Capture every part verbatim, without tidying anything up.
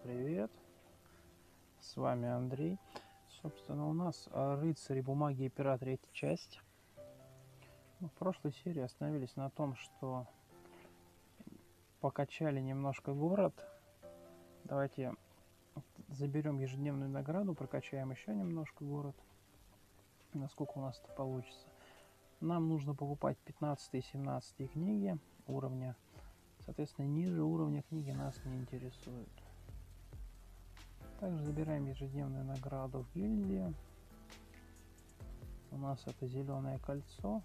привет! С вами Андрей. Собственно, у нас а, «Рыцари бумаги и пера», третья часть. Ну, в прошлой серии остановились на том, что покачали немножко город. Давайте заберем ежедневную награду, прокачаем еще немножко город. Насколько у нас это получится. Нам нужно покупать пятнадцатые и семнадцатые книги уровня. Соответственно, ниже уровня книги нас не интересует. Также забираем ежедневную награду в гильдии. У нас это зеленое кольцо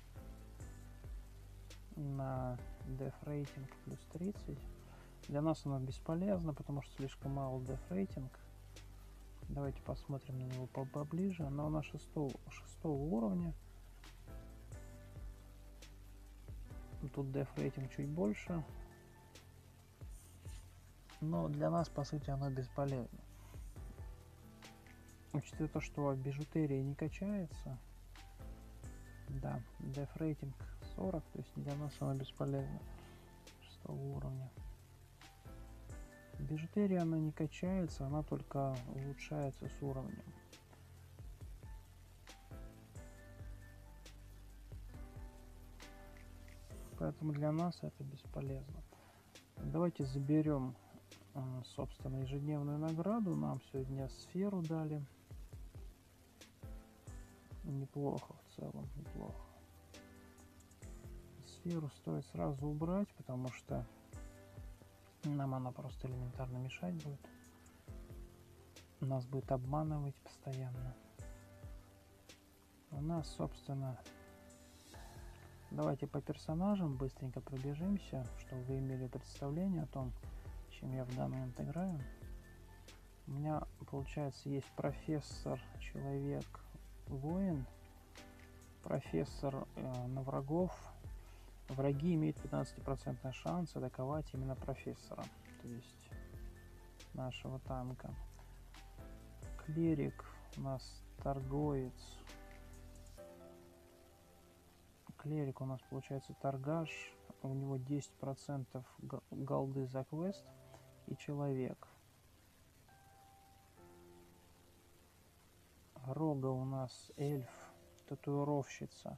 на Def рейтинг плюс тридцать. Для нас оно бесполезно, потому что слишком мало Def рейтинг. Давайте посмотрим на него поближе. Оно у нас шестого, шестого уровня. Тут Def рейтинг чуть больше. Но для нас, по сути, оно бесполезно. Учитывая то, что бижутерия не качается, да, Def рейтинг сорок, то есть для нас оно бесполезно. Шестого уровня. Бижутерия, она не качается, она только улучшается с уровнем. Поэтому для нас это бесполезно. Давайте заберем, собственно, ежедневную награду. Нам сегодня сферу дали. Неплохо в целом, неплохо. Сферу стоит сразу убрать, потому что нам она просто элементарно мешать будет. Нас будет обманывать постоянно. У нас, собственно, давайте по персонажам быстренько пробежимся, чтобы вы имели представление о том, чем я в данный момент играю. У меня, получается, есть профессор, человек, воин, профессор э, на врагов. Враги имеют пятнадцать процентов шанс атаковать именно профессора, то есть нашего танка. Клирик у нас торговец. Клирик у нас получается торгаш. У него десять процентов голды за квест. И человек. Рога у нас эльф, татуировщица.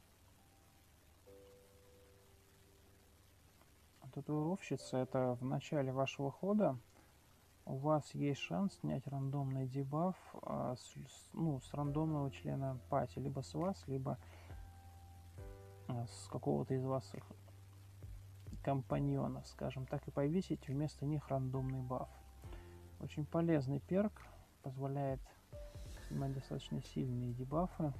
Татуировщица — это в начале вашего хода у вас есть шанс снять рандомный дебаф а, с, ну, с рандомного члена пати, либо с вас, либо а, с какого-то из вас компаньонов, скажем так, и повесить вместо них рандомный баф. Очень полезный перк, позволяет снимать достаточно сильные дебафы.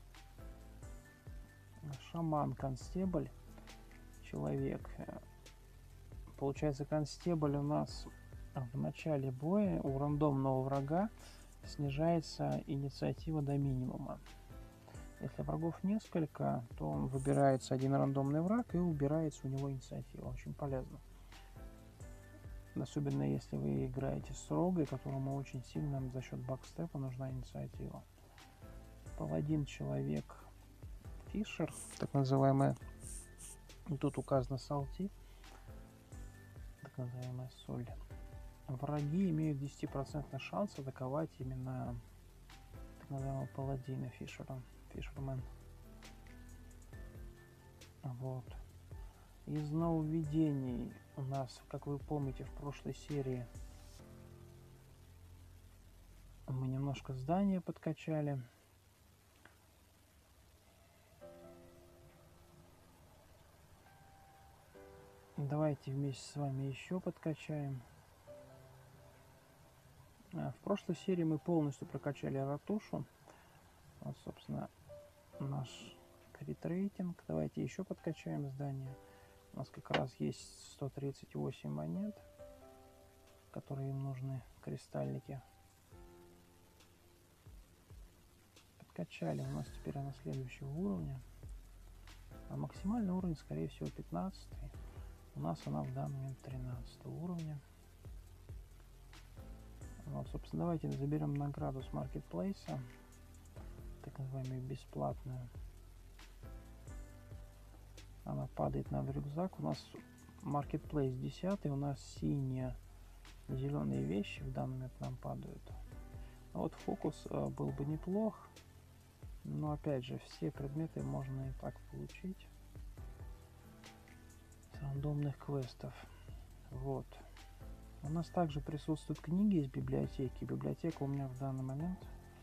Шаман, констебль, человек. Получается, констебль у нас в начале боя у рандомного врага снижается инициатива до минимума. Если врагов несколько, то он выбирается один рандомный враг и убирается у него инициатива. Очень полезно. Особенно если вы играете с Рогой, которому очень сильно за счет бакстепа нужна инициатива. Паладин, человек, Фишер, так называемая. Тут указано салти, так называемая соль. Враги имеют десять процентов шанс атаковать именно так называемого паладина, Фишера, Фишермен. Вот. Из нововведений у нас, как вы помните, в прошлой серии мы немножко здания подкачали. Давайте вместе с вами еще подкачаем. В прошлой серии мы полностью прокачали ратушу. Вот, собственно, наш крит рейтинг. Давайте еще подкачаем здание. У нас как раз есть сто тридцать восемь монет, которые им нужны, кристаллики. Подкачали. У нас теперь она следующего уровня. А максимальный уровень, скорее всего, пятнадцатый. У нас она в данный момент тринадцатого уровня. Вот, собственно, давайте заберем награду с маркетплейса, так называемую бесплатную. Она падает нам в рюкзак. У нас маркетплейс десятый, у нас синяя зеленые вещи в данный момент нам падают. А вот фокус э, был бы неплох. Но опять же, все предметы можно и так получить с рандомных квестов. Вот. У нас также присутствуют книги из библиотеки. Библиотека у меня в данный момент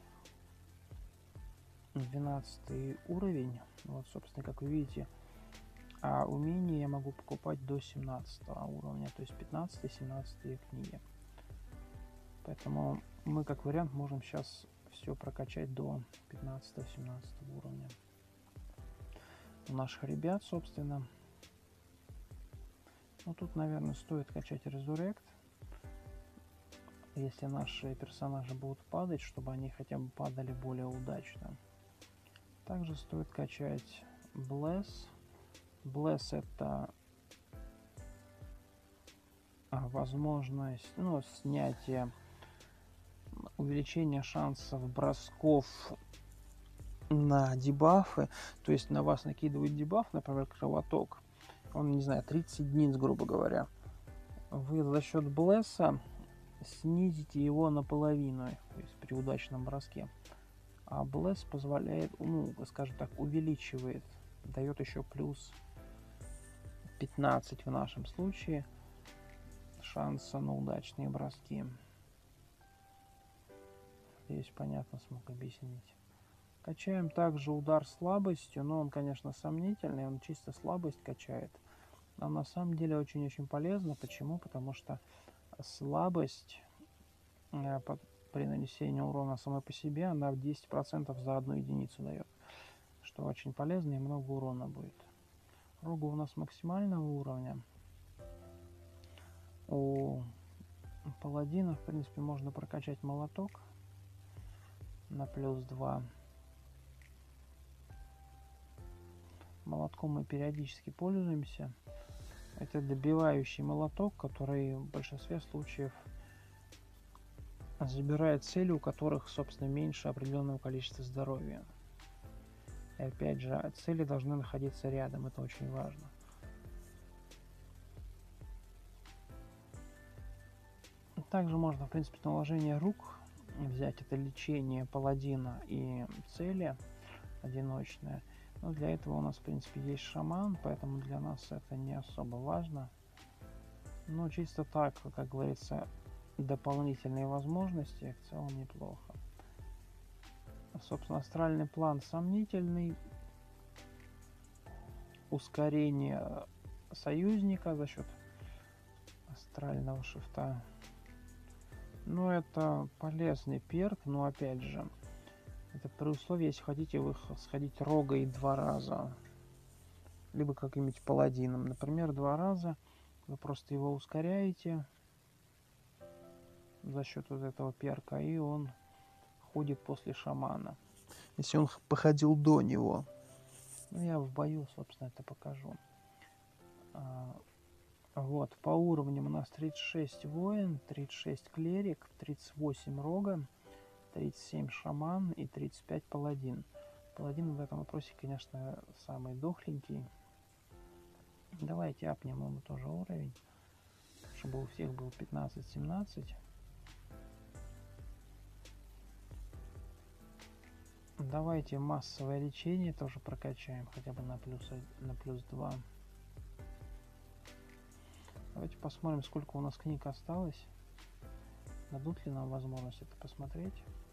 двенадцатый уровень. Вот, собственно, как вы видите, а умения я могу покупать до семнадцатого уровня, то есть пятнадцатый-семнадцатый книги. Поэтому мы, как вариант, можем сейчас все прокачать до пятнадцатого-семнадцатого уровня. У наших ребят, собственно. Ну, тут, наверное, стоит качать Resurrect, если наши персонажи будут падать, чтобы они хотя бы падали более удачно. Также стоит качать Bless. Bless — это возможность, ну, снятия, увеличение шансов бросков на дебафы. То есть на вас накидывают дебаф, например, кровоток. Он, не знаю, тридцать единиц, грубо говоря. Вы за счет Блесса снизите его наполовину, то есть при удачном броске. А Блесс позволяет, ну, скажем так, увеличивает, дает еще плюс пятнадцать в нашем случае шанса на удачные броски. Здесь понятно смог объяснить. Качаем также удар слабостью, но он, конечно, сомнительный, он чисто слабость качает. Но на самом деле очень-очень полезно. Почему? Потому что слабость э, под, при нанесении урона самой по себе, она в десять процентов за одну единицу дает. Что очень полезно и много урона будет. Рога у нас максимального уровня. У паладина, в принципе, можно прокачать молоток на плюс два. Молотком мы периодически пользуемся. Это добивающий молоток, который в большинстве случаев забирает цели, у которых, собственно, меньше определенного количества здоровья. И опять же, цели должны находиться рядом, это очень важно. Также можно, в принципе, наложение рук взять, это лечение паладина и цели одиночное. Но для этого у нас, в принципе, есть шаман, поэтому для нас это не особо важно. Но чисто так, как говорится, дополнительные возможности в целом неплохо. Собственно, астральный план сомнительный. Ускорение союзника за счет астрального шифта. Но это полезный перк, но опять же, это при условии, если хотите вы сходить рогой два раза. Либо каким-нибудь паладином. Например, два раза вы просто его ускоряете за счет вот этого перка, и он ходит после шамана. Если он походил до него. Ну, я в бою, собственно, это покажу. А, вот, по уровням у нас тридцать шесть воин, тридцать шесть клерик, тридцать восемь рога, тридцать семь шаман и тридцать пять паладин. Паладин в этом вопросе, конечно, самый дохленький. Давайте апнем ему тоже уровень, чтобы у всех был пятнадцать-семнадцать. Давайте массовое лечение тоже прокачаем, хотя бы на плюс, на плюс два. Давайте посмотрим, сколько у нас книг осталось. Дадут ли нам возможность это посмотреть.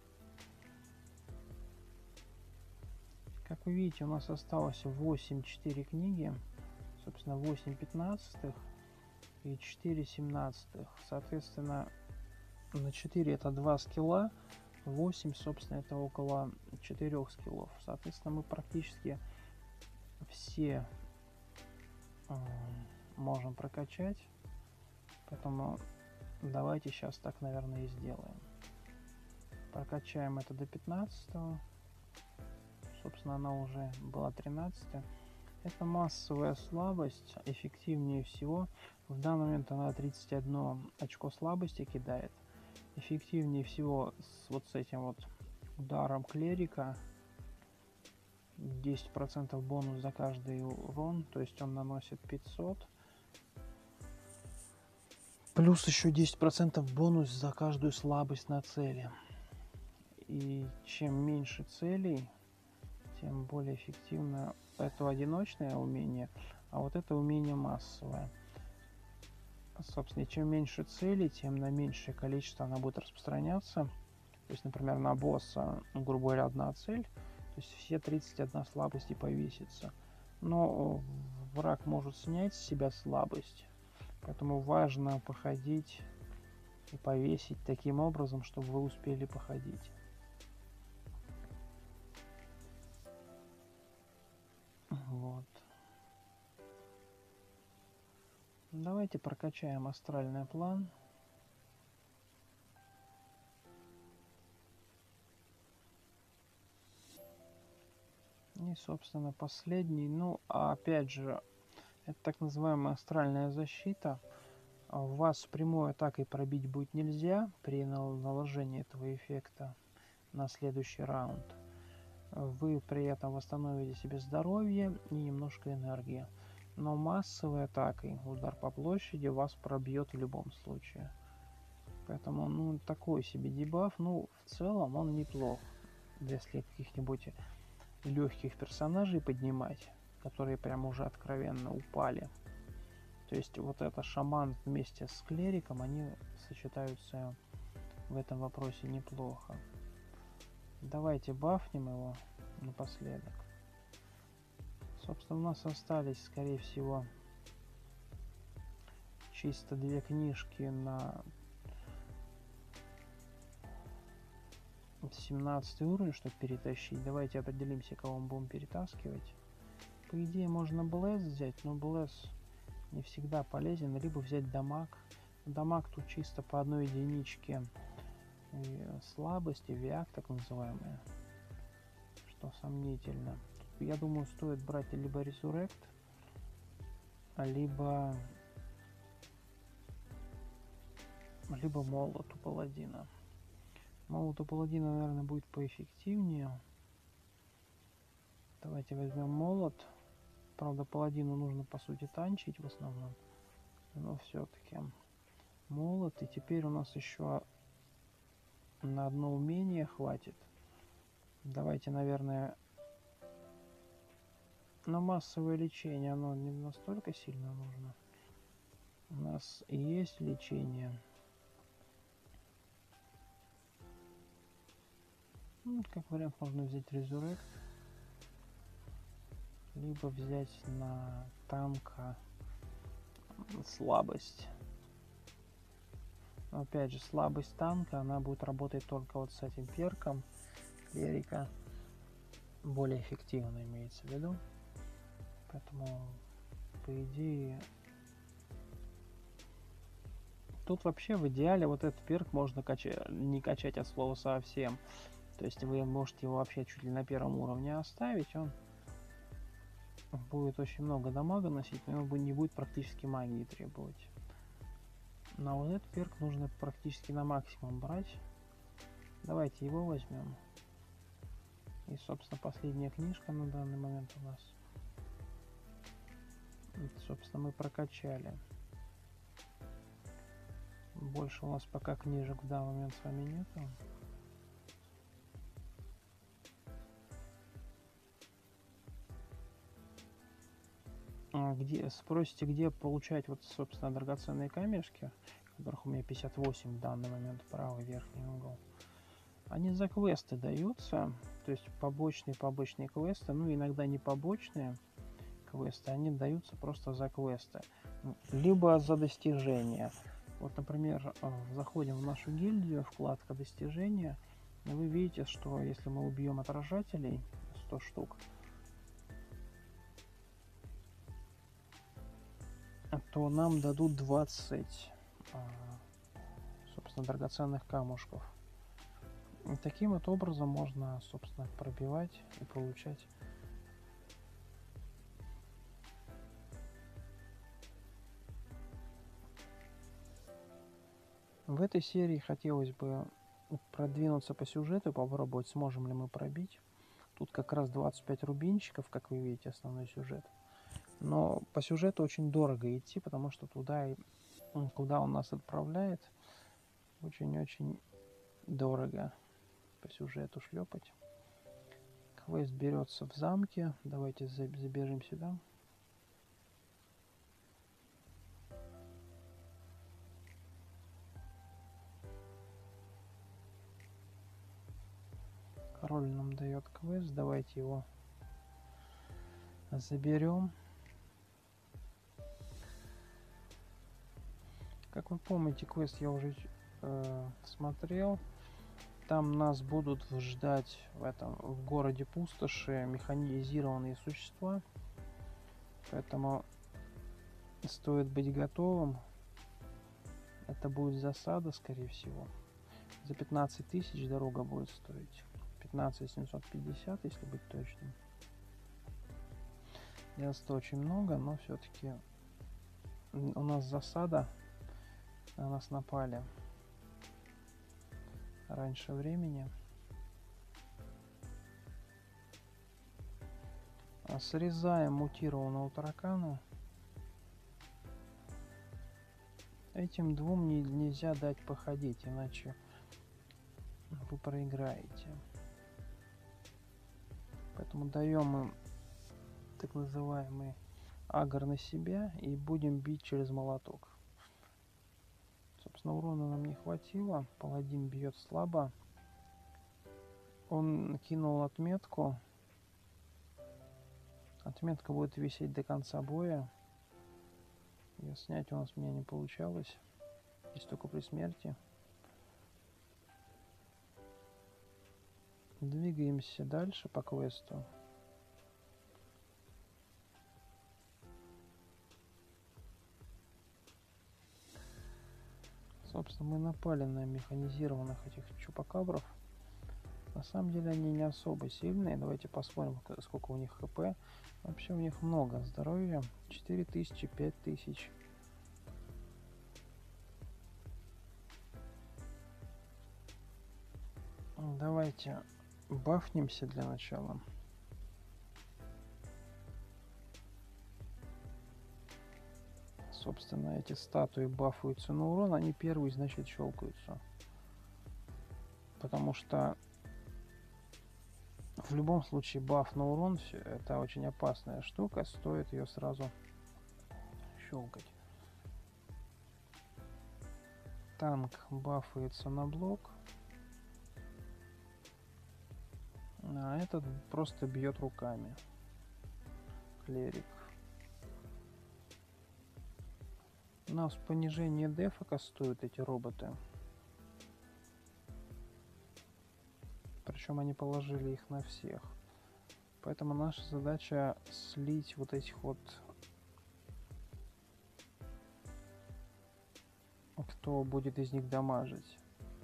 Как вы видите, у нас осталось восемь четыре книги. Собственно, восемь пятнадцатых и четыре семнадцатых. Соответственно, на четыре это два скилла. восемь, собственно, это около четырёх скиллов. Соответственно, мы практически все э, можем прокачать. Поэтому давайте сейчас так, наверное, и сделаем. Прокачаем это до пятнадцатого. Собственно, она уже была тринадцатая. Это массовая слабость. Эффективнее всего. В данный момент она тридцать одно очко слабости кидает. Эффективнее всего с вот с этим вот ударом клерика. десять процентов бонус за каждый урон. То есть он наносит пятьсот. Плюс еще десять процентов бонус за каждую слабость на цели. И чем меньше целей, тем более эффективно. Это одиночное умение, а вот это умение массовое. Собственно, чем меньше целей, тем на меньшее количество она будет распространяться. То есть, например, на босса, грубо говоря, одна цель, то есть все тридцать одна слабости повесится. Но враг может снять с себя слабость, поэтому важно походить и повесить таким образом, чтобы вы успели походить. Вот. Давайте прокачаем астральный план. И, собственно, последний. Ну, а опять же, это так называемая астральная защита. Вас прямой атакой пробить будет нельзя при наложении этого эффекта на следующий раунд. Вы при этом восстановите себе здоровье и немножко энергии. Но массовой атакой удар по площади вас пробьет в любом случае. Поэтому, ну, такой себе дебаф. Ну, в целом он неплох. Если каких-нибудь легких персонажей поднимать, которые прям уже откровенно упали. То есть вот это шаман вместе с клериком, они сочетаются в этом вопросе неплохо. Давайте бафнем его напоследок. Собственно, у нас остались, скорее всего, чисто две книжки на семнадцатый уровень, чтобы перетащить. Давайте определимся, кого мы будем перетаскивать. По идее, можно Блэс взять, но Блэс не всегда полезен. Либо взять дамаг. Дамаг тут чисто по одной единичке слабости, виак так называемая, что сомнительно. Я думаю, стоит брать либо Resurrect, либо либо молот у паладина. Молот у паладина, наверное, будет поэффективнее. Давайте возьмем молот. Правда, паладину нужно, по сути, танчить в основном. Но все-таки молот. И теперь у нас еще на одно умение хватит. Давайте, наверное... Но массовое лечение, оно не настолько сильно нужно. У нас и есть лечение. Ну, как вариант, можно взять Resurrect. Либо взять на танка слабость. Но опять же, слабость танка, она будет работать только вот с этим перком клерика. Более эффективно имеется в виду. Поэтому, по идее... Тут вообще в идеале вот этот перк можно качать, не качать от слова совсем. То есть вы можете его вообще чуть ли на первом уровне оставить. Он будет очень много дамага носить, но он не будет практически магии требовать. Но вот этот перк нужно практически на максимум брать. Давайте его возьмем. И, собственно, последняя книжка на данный момент у нас. Это, собственно, мы прокачали. Больше у нас пока книжек в данный момент с вами нету. Где, спросите, где получать вот, собственно, драгоценные камешки, которых у меня пятьдесят восемь в данный момент, правый верхний угол. Они за квесты даются, то есть побочные побочные квесты, ну иногда не побочные квесты, они даются просто за квесты, либо за достижения. Вот, например, заходим в нашу гильдию, вкладка достижения, и вы видите, что если мы убьем отражателей сто штук, то нам дадут двадцать, собственно, драгоценных камушков. И таким вот образом можно, собственно, пробивать и получать. В этой серии хотелось бы продвинуться по сюжету, попробовать, сможем ли мы пробить. Тут как раз двадцать пять рубинчиков, как вы видите, основной сюжет. Но по сюжету очень дорого идти, потому что туда куда он нас отправляет, очень-очень дорого по сюжету шлепать. Квест берется в замке. Давайте забежим сюда. Король нам дает квест. Давайте его заберем. Как вы помните, квест я уже э, смотрел. Там нас будут ждать в этом в городе пустоши механизированные существа. Поэтому стоит быть готовым. Это будет засада, скорее всего. За пятнадцать тысяч дорога будет стоить. пятнадцать семьсот пятьдесят, если быть точным. Места очень много, но все-таки у нас засада. На нас напали раньше времени. Срезаем мутированного таракана. Этим двум не, нельзя дать походить, иначе вы проиграете. Поэтому даем им так называемый агр на себя и будем бить через молоток. Собственно, урона нам не хватило. Паладин бьет слабо. Он кинул отметку. Отметка будет висеть до конца боя. Ее снять у нас у меня не получалось. Здесь только при смерти. Двигаемся дальше по квесту. Собственно, мы напали на механизированных этих чупакабров. На самом деле они не особо сильные. Давайте посмотрим, сколько у них хп. Вообще у них много здоровья. четыре тысячи, пять тысяч. Давайте бафнемся для начала. Собственно, эти статуи бафуются на урон. Они первые, значит, щелкаются. Потому что в любом случае баф на урон это очень опасная штука. Стоит ее сразу щелкать. Танк бафуется на блок. А этот просто бьет руками. Клерик. У нас понижение дефа кастуют эти роботы. Причем они положили их на всех. Поэтому наша задача слить вот этих вот, кто будет из них дамажить.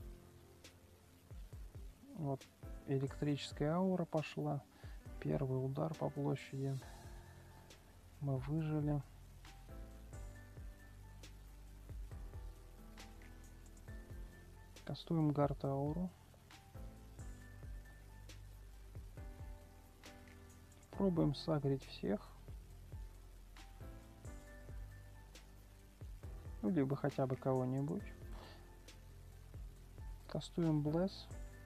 Вот электрическая аура пошла. Первый удар по площади. Мы выжили. Кастуем гард ауру. Пробуем сагрить всех. Ну, либо хотя бы кого-нибудь. Кастуем блесс.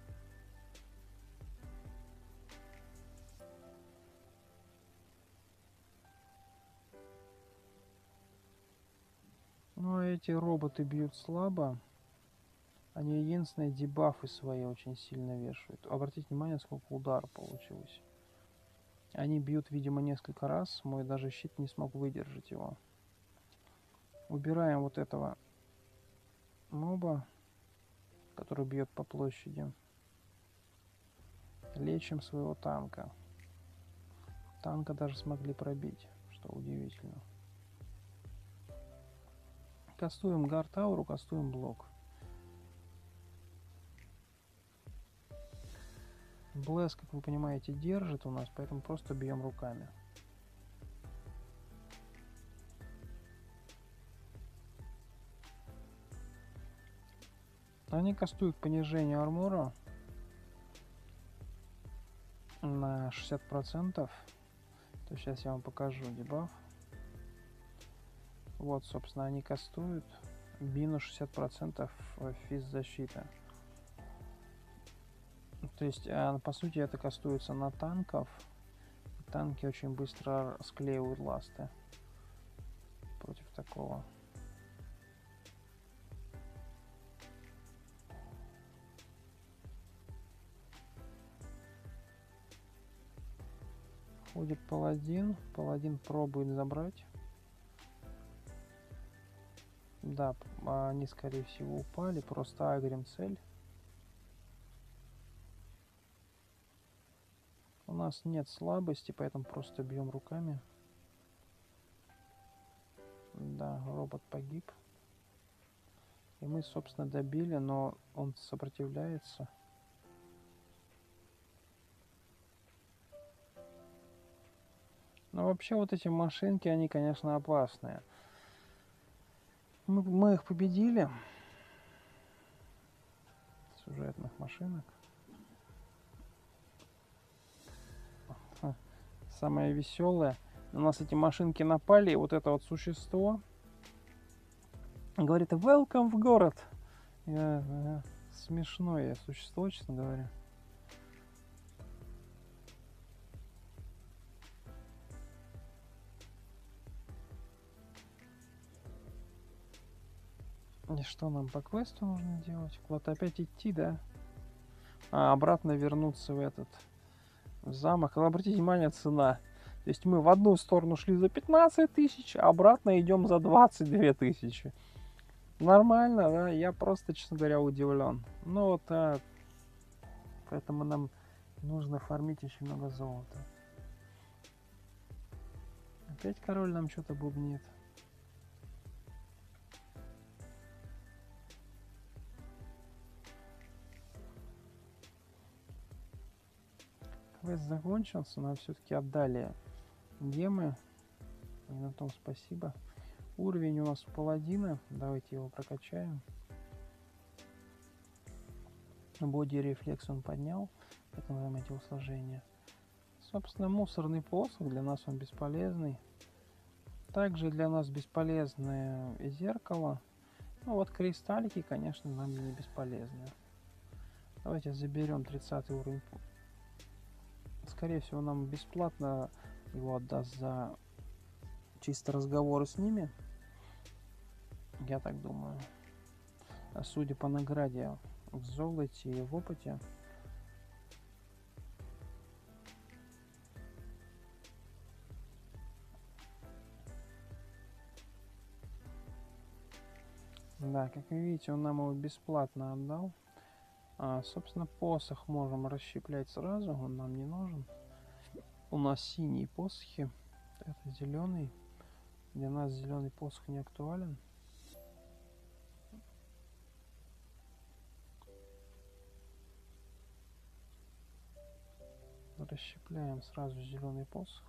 Ну, а эти роботы бьют слабо. Они единственные дебафы свои очень сильно вешают. Обратите внимание, сколько ударов получилось. Они бьют, видимо, несколько раз. Мой даже щит не смог выдержать его. Убираем вот этого моба, который бьет по площади. Лечим своего танка. Танка даже смогли пробить, что удивительно. Кастуем гард ауру, кастуем блок. Блесс, как вы понимаете, держит у нас, поэтому просто бьем руками. Они кастуют понижение армора на шестьдесят процентов. То сейчас я вам покажу дебаф. Вот, собственно, они кастуют. минус шестьдесят процентов физзащиты. То есть, по сути, это кастуется на танков. Танки очень быстро склеивают ласты против такого. Ходит паладин. Паладин пробует забрать. Да, они, скорее всего, упали. Просто агрим цель. У нас нет слабости, поэтому просто бьем руками. Да, робот погиб. И мы, собственно, добили, но он сопротивляется. Но вообще вот эти машинки, они, конечно, опасные. Мы, мы их победили. Сюжетных машинок. Самое веселое. На нас эти машинки напали, и вот это вот существо говорит: welcome в город. Я, я, смешное существо, честно говоря. И что нам по квесту нужно делать? Куда-то опять идти, да? А, обратно вернуться в этот в замок. Но обратите внимание, цена. То есть мы в одну сторону шли за пятнадцать тысяч, а обратно идем за двадцать две тысячи. Нормально, да? Я просто, честно говоря, удивлен. Ну вот, а, поэтому нам нужно фармить очень много золота. Опять король нам что-то бубнит. Квест закончился, нам все-таки отдали гемы. И на том спасибо. Уровень у нас паладина. Давайте его прокачаем. Боди рефлекс он поднял. Это называем эти усложения. Собственно, мусорный посох. Для нас он бесполезный. Также для нас бесполезное зеркало. Ну вот кристаллики, конечно, нам не бесполезны. Давайте заберем тридцатый уровень. Скорее всего, нам бесплатно его отдаст за чисто разговоры с ними. Я так думаю. А судя по награде в золоте и в опыте, да, как вы видите, он нам его бесплатно отдал. А, собственно, посох можем расщеплять сразу, он нам не нужен. У нас синие посохи, это зеленый. Для нас зеленый посох не актуален. Расщепляем сразу зеленый посох.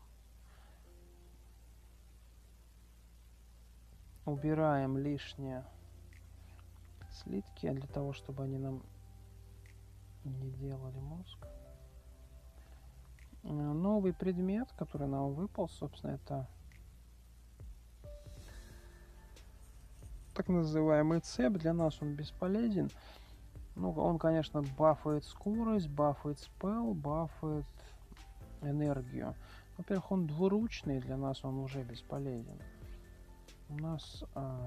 Убираем лишние слитки для того, чтобы они нам не делали мозг. Новый предмет, который нам выпал, собственно, это так называемый цеп. Для нас он бесполезен. Ну, он, конечно, бафает скорость, бафает спел, бафает энергию. Во-первых, он двуручный, для нас он уже бесполезен. У нас а,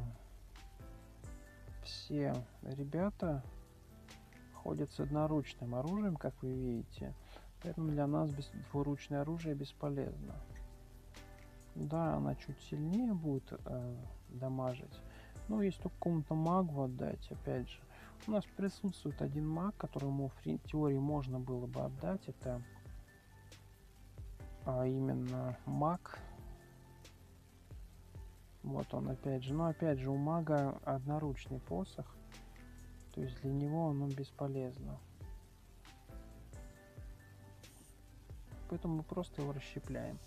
все ребята ходят с одноручным оружием, как вы видите. Поэтому для нас без, двуручное оружие бесполезно. Да, она чуть сильнее будет э, дамажить. Но если только кому-то магу отдать, опять же. У нас присутствует один маг, которому в теории можно было бы отдать. Это а именно маг. Вот он опять же. Но опять же у мага одноручный посох. То есть для него он бесполезно. Поэтому мы просто его расщепляем.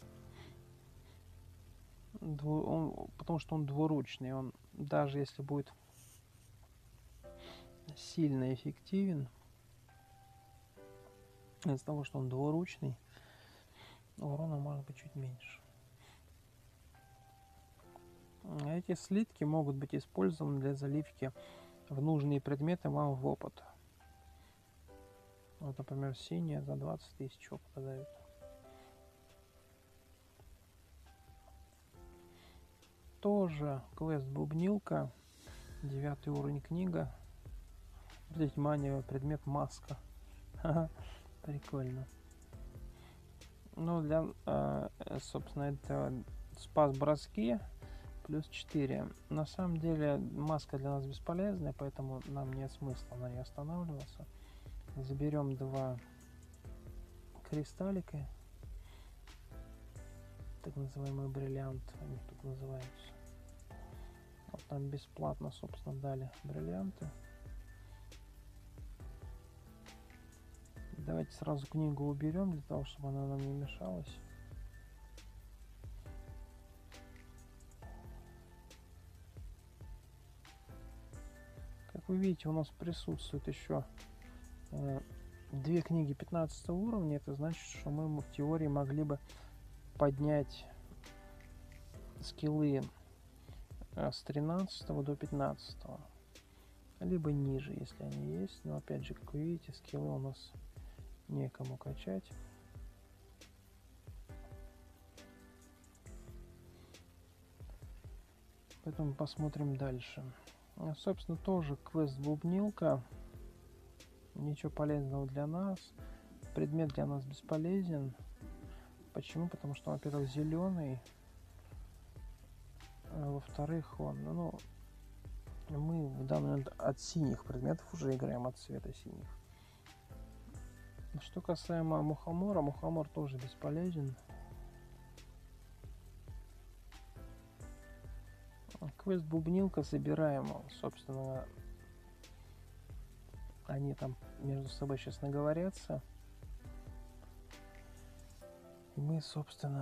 Дву, он, потому что он двуручный. Он даже если будет сильно эффективен, из-за того, что он двуручный, урона может быть чуть меньше. Эти слитки могут быть использованы для заливки в нужные предметы вам в опыт. Вот, например, синяя за двадцать тысяч опыта дает. Тоже квест бубнилка. Девятый уровень книга. Обратите внимание, предмет маска. Прикольно. Ну, для, собственно, это спас броски. Плюс четыре. На самом деле маска для нас бесполезная, поэтому нам нет смысла на ней останавливаться. Заберем два кристаллика. Так называемый бриллиант. Они тут называются. Вот нам бесплатно, собственно, дали бриллианты. Давайте сразу книгу уберем, для того, чтобы она нам не мешалась. Как вы видите, у нас присутствует еще э, две книги пятнадцатого уровня. Это значит, что мы в теории могли бы поднять скиллы э, с тринадцатого до пятнадцатого. Либо ниже, если они есть. Но опять же, как вы видите, скиллы у нас некому качать. Поэтому посмотрим дальше. Собственно, тоже квест бубнилка. Ничего полезного для нас. Предмет для нас бесполезен. Почему? Потому что, во-первых, зеленый. А во-вторых, он, ну, мы в данный момент от синих предметов уже играем, от цвета синих. Что касаемо мухомора, мухомор тоже бесполезен. Квест бубнилка собираем, собственно, они там между собой сейчас наговорятся. И мы, собственно,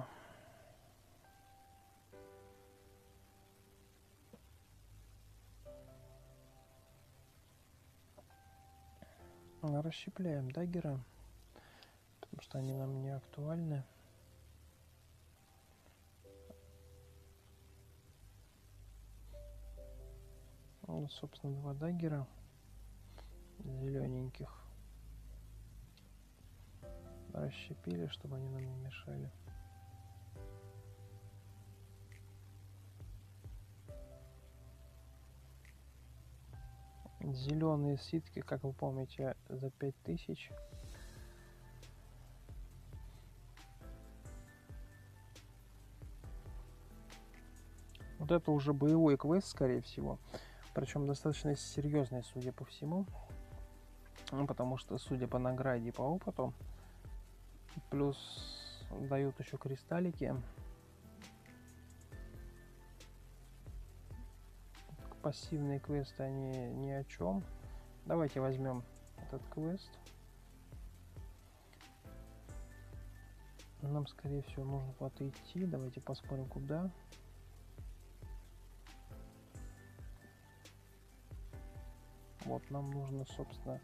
расщепляем даггеры, потому что они нам не актуальны. Вот, собственно, два даггера зелененьких расщепили, чтобы они нам не мешали. Зеленые ситки, как вы помните, за пять тысяч. Вот это уже боевой квест, скорее всего. Причем достаточно серьезный, судя по всему. Ну, потому что, судя по награде и по опыту, плюс дают еще кристаллики. Пассивные квесты, они ни о чем. Давайте возьмем этот квест. Нам, скорее всего, нужно куда-то идти. Давайте посмотрим, куда. Вот, нам нужно, собственно,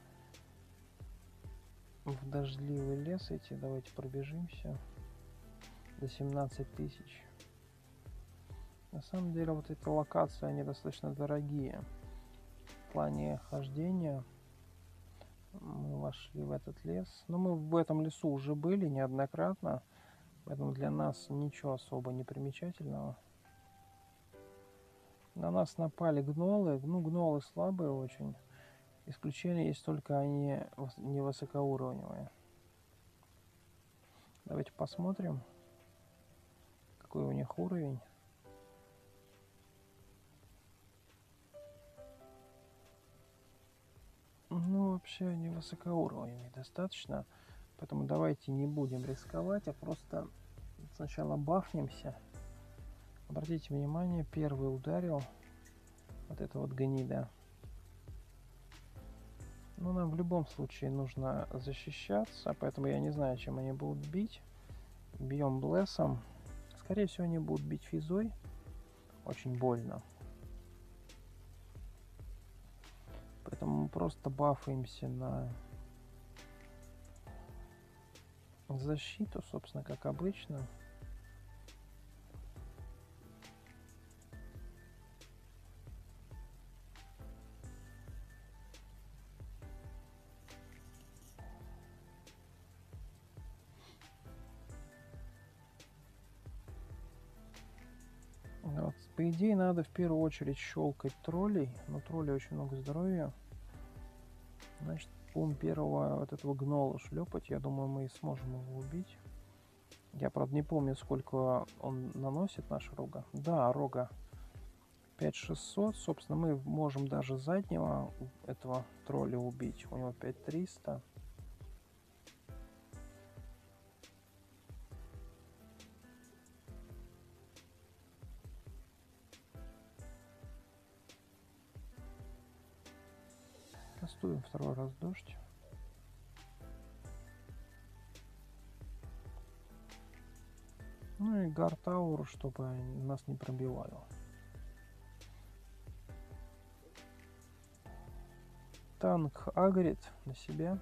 в дождливый лес идти. Давайте пробежимся до семнадцати тысяч. На самом деле, вот эти локации, они достаточно дорогие. В плане хождения мы вошли в этот лес. Но мы в этом лесу уже были неоднократно. Поэтому для нас ничего особо не примечательного. На нас напали гнолы. Ну, гнолы слабые очень. Исключение есть только они не высокоуровневые. Давайте посмотрим, какой у них уровень. Ну, вообще они высокоуровневые достаточно. Поэтому давайте не будем рисковать, а просто сначала бафнемся. Обратите внимание, первый ударил. Вот это вот гнида. Ну, нам в любом случае нужно защищаться, поэтому я не знаю, чем они будут бить. Бьем блессом. Скорее всего, они будут бить физой. Очень больно. Поэтому мы просто бафаемся на защиту, собственно, как обычно. По идее, надо в первую очередь щелкать троллей, но троллей очень много здоровья. Значит, будем первого вот этого гнола шлепать. Я думаю, мы сможем его убить. Я, правда, не помню, сколько он наносит, наша рога. Да, рога пять тысяч шестьсот. Собственно, мы можем даже заднего этого тролля убить. У него пять тысяч триста. Кастуем второй раз дождь. Ну и Гартаур, чтобы нас не пробивали. Танк агрит на себя.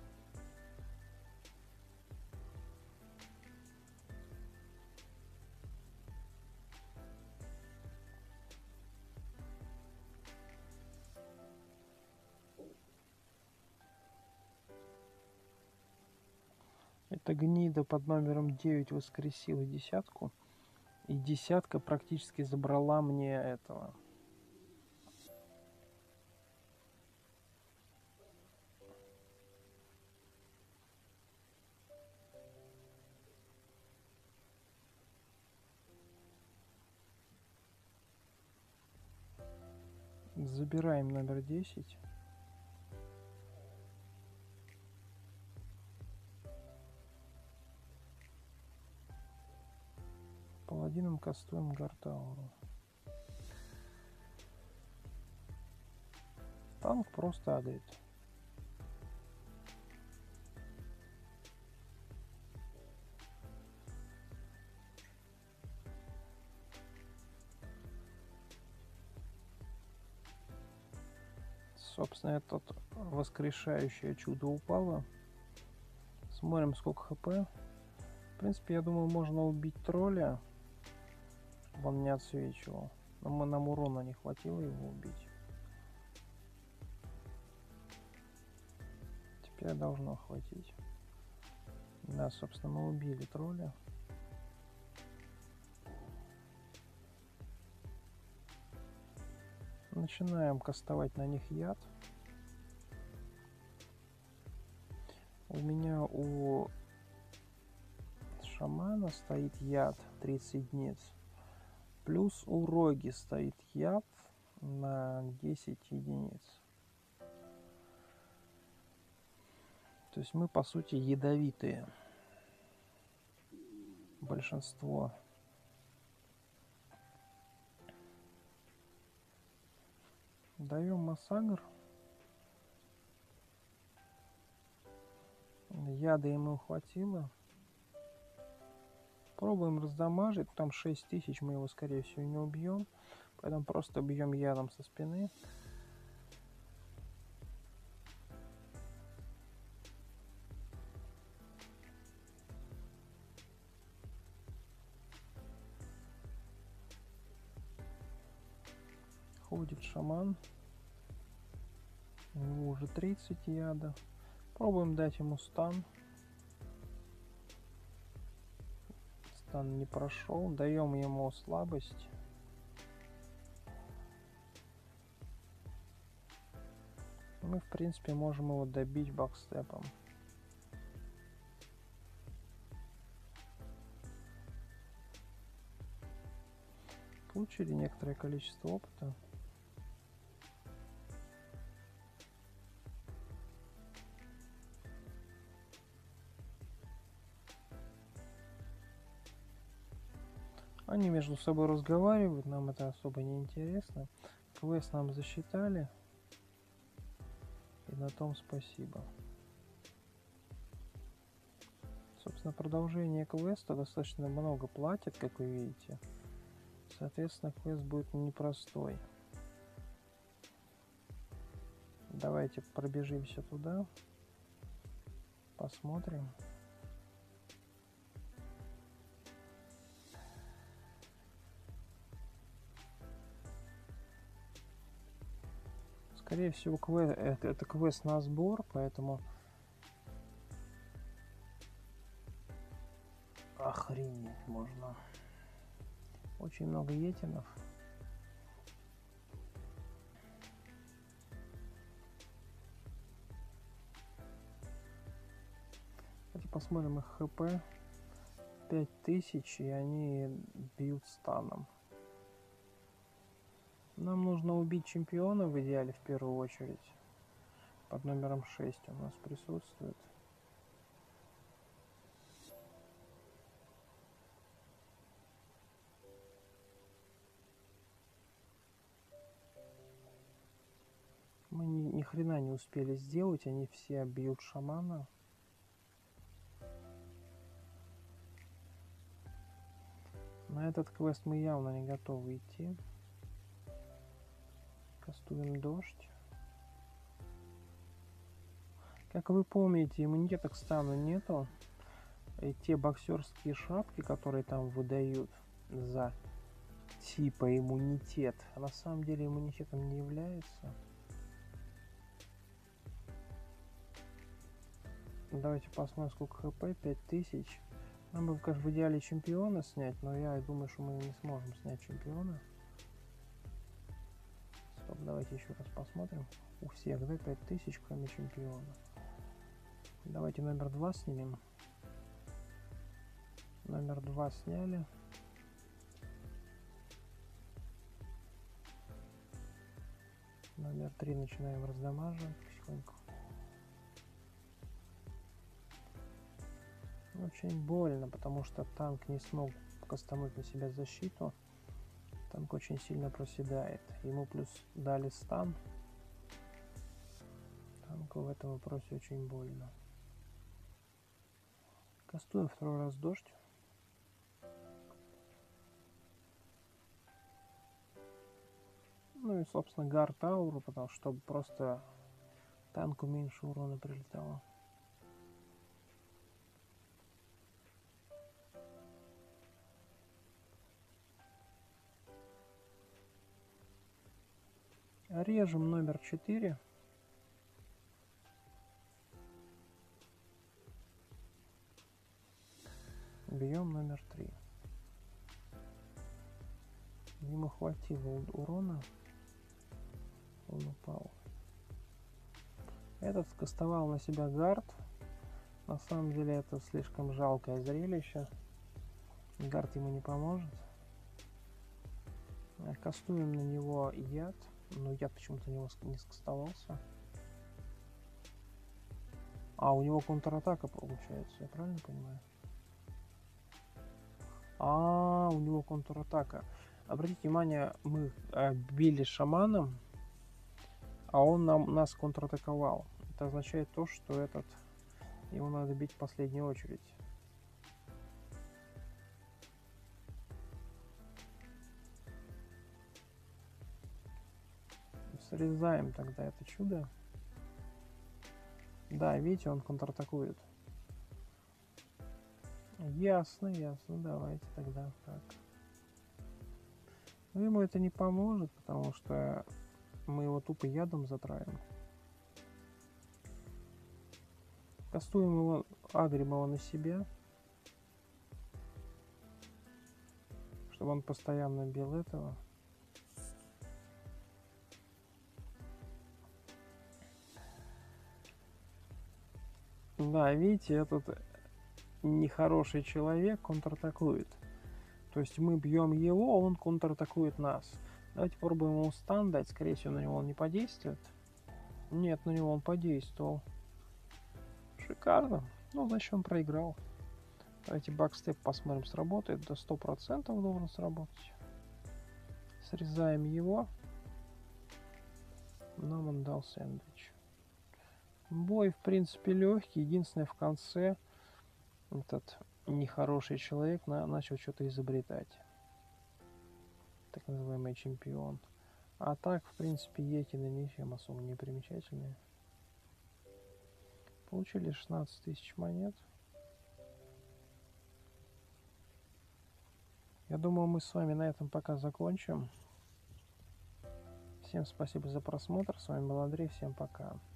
Эта гнида под номером девять воскресила десятку. И десятка практически забрала мне этого. Забираем номер десять. Паладином кастуем Гартауру. Танк просто агрит. Собственно, этот воскрешающее чудо упало. Смотрим, сколько хп. В принципе, я думаю, можно убить тролля, чтобы он не отсвечивал. Но мы, нам урона не хватило его убить. Теперь должно хватить. Да, собственно, мы убили тролля. Начинаем кастовать на них яд. У меня у шамана стоит яд тридцать единиц. Плюс у роги стоит яд на десять единиц. То есть мы, по сути, ядовитые. Большинство. Даем массагр. Яда ему хватило. Пробуем раздамажить. Там шесть тысяч, мы его, скорее всего, не убьем. Поэтому просто бьем ядом со спины. Ходит шаман. У него уже тридцать яда. Пробуем дать ему стан. Стан не прошел. Даем ему слабость. Мы, в принципе, можем его добить бакстепом. Получили некоторое количество опыта. Они между собой разговаривают, нам это особо не интересно. Квест нам засчитали. И на том спасибо. Собственно, продолжение квеста достаточно много платит, как вы видите. Соответственно, квест будет непростой. Давайте пробежимся туда. Посмотрим. Скорее всего, квест, это, это квест на сбор, поэтому... Охренеть можно. Очень много етинов. посмотрим их хп. пять тысяч, и они бьют станом. Нам нужно убить чемпиона в идеале в первую очередь. Под номером шесть у нас присутствует. Мы ни, ни хрена не успели сделать, они все бьют шамана. На этот квест мы явно не готовы идти. Кастуем дождь. Как вы помните, иммунитета к стану нету. И те боксерские шапки, которые там выдают за типа иммунитет, а на самом деле иммунитетом не является. Давайте посмотрим, сколько хп. пять тысяч. Нам бы, конечно, в идеале чемпиона снять, но я думаю, что мы не сможем снять чемпиона. Стоп, давайте еще раз посмотрим. У всех, да, пять тысяч, кроме чемпиона. Давайте номер два снимем. Номер два сняли. Номер три начинаем раздамаживать потихоньку. Очень больно, потому что танк не смог кастануть на себя защиту. Танк очень сильно проседает. Ему плюс дали стан. Танку в этом вопросе очень больно. Кастуем второй раз дождь. Ну и, собственно, гард ауру, потому что чтобы просто танку меньше урона прилетало. Режем номер четыре. Бьем номер три. Ему хватило урона. Он упал. Этот скастовал на себя гард. На самом деле это слишком жалкое зрелище. Гард ему не поможет. Кастуем на него яд. Но яд почему-то у него не скастовался. А, у него контратака получается. Я правильно понимаю? А, у него контратака. Обратите внимание, мы э, били шаманом, а он нам, нас контратаковал. Это означает то, что этот его надо бить в последнюю очередь. Срезаем тогда это чудо. Да, видите, он контратакует. Ясно, ясно. Давайте тогда так. Но ему это не поможет, потому что мы его тупо ядом затравим. Кастуем его, агрим его на себя, чтобы он постоянно бил этого. Да, видите, этот нехороший человек контратакует. То есть мы бьем его, а он контратакует нас. Давайте попробуем ему стан дать. Скорее всего, на него он не подействует. Нет, на него он подействовал. Шикарно. Ну, значит, он проиграл. Давайте бакстеп посмотрим, сработает. До сто процентов должен сработать. Срезаем его. Нам он дал сэндвич. Бой, в принципе, легкий. Единственное, в конце этот нехороший человек на, начал что-то изобретать. Так называемый чемпион. А так, в принципе, етины ничем особо не примечательные. Получили шестнадцать тысяч монет. Я думаю, мы с вами на этом пока закончим. Всем спасибо за просмотр. С вами был Андрей. Всем пока.